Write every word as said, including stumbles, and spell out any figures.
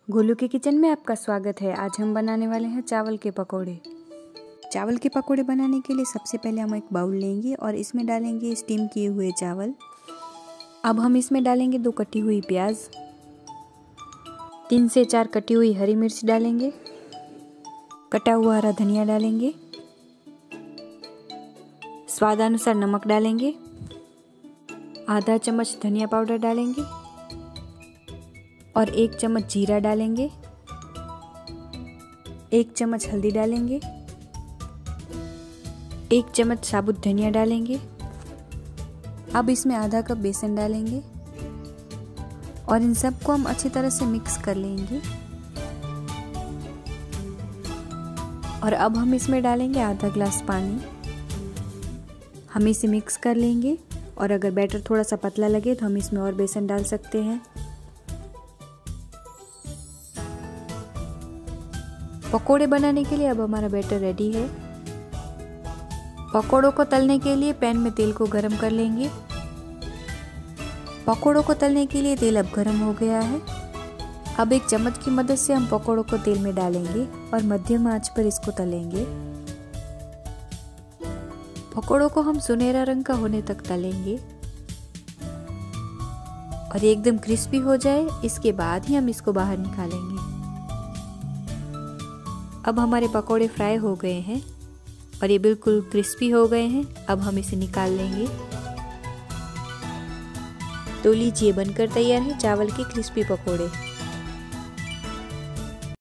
गोलू के किचन में आपका स्वागत है। आज हम बनाने वाले हैं चावल के पकोड़े। चावल के पकोड़े बनाने के लिए सबसे पहले हम एक बाउल लेंगे और इसमें डालेंगे स्टीम किए हुए चावल। अब हम इसमें डालेंगे दो कटी हुई प्याज, तीन से चार कटी हुई हरी मिर्च डालेंगे, कटा हुआ हरा धनिया डालेंगे, स्वादानुसार नमक डालेंगे, आधा चम्मच धनिया पाउडर डालेंगे और एक चम्मच जीरा डालेंगे, एक चम्मच हल्दी डालेंगे, एक चम्मच साबुत धनिया डालेंगे। अब इसमें आधा कप बेसन डालेंगे और इन सबको हम अच्छी तरह से मिक्स कर लेंगे। और अब हम इसमें डालेंगे आधा ग्लास पानी। हम इसे मिक्स कर लेंगे और अगर बैटर थोड़ा सा पतला लगे तो हम इसमें और बेसन डाल सकते हैं। पकोड़े बनाने के लिए अब हमारा बैटर रेडी है। पकोड़ों को तलने के लिए पैन में तेल को गरम कर लेंगे। पकोड़ों को तलने के लिए तेल अब गरम हो गया है। अब एक चम्मच की मदद से हम पकोड़ों को तेल में डालेंगे और मध्यम आंच पर इसको तलेंगे। पकोड़ों को हम सुनहरा रंग का होने तक तलेंगे और एकदम क्रिस्पी हो जाए इसके बाद ही हम इसको बाहर निकालेंगे। अब हमारे पकोड़े फ्राई हो गए हैं और ये बिल्कुल क्रिस्पी हो गए हैं। अब हम इसे निकाल लेंगे। तो लीजिए, बनकर तैयार है चावल के क्रिस्पी पकोड़े।